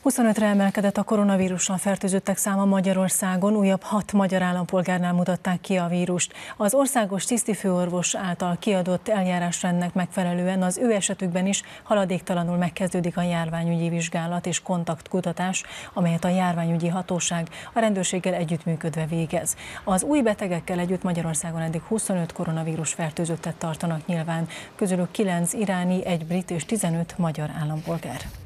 25-re emelkedett a koronavírussal fertőzöttek száma Magyarországon, újabb 6 magyar állampolgárnál mutatták ki a vírust. Az országos tisztifőorvos által kiadott eljárásrendnek megfelelően az ő esetükben is haladéktalanul megkezdődik a járványügyi vizsgálat és kontaktkutatás, amelyet a járványügyi hatóság a rendőrséggel együttműködve végez. Az új betegekkel együtt Magyarországon eddig 25 koronavírus fertőzöttet tartanak nyilván, közülük 9 iráni, 1 brit és 15 magyar állampolgár.